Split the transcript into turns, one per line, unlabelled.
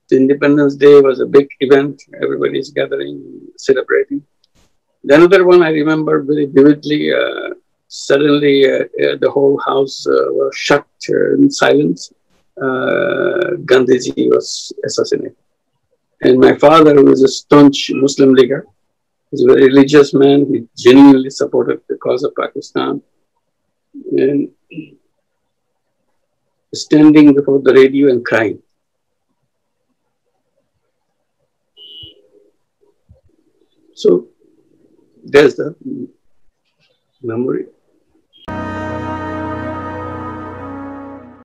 The Independence Day was a big event. Everybody is gathering, celebrating. The another one I remember very vividly. Suddenly, the whole house was shut in silence. Gandhiji was assassinated. And my father, who was a staunch Muslim leader, he's a very religious man. He genuinely supported the cause of Pakistan. And standing before the radio and crying. So there's the memory.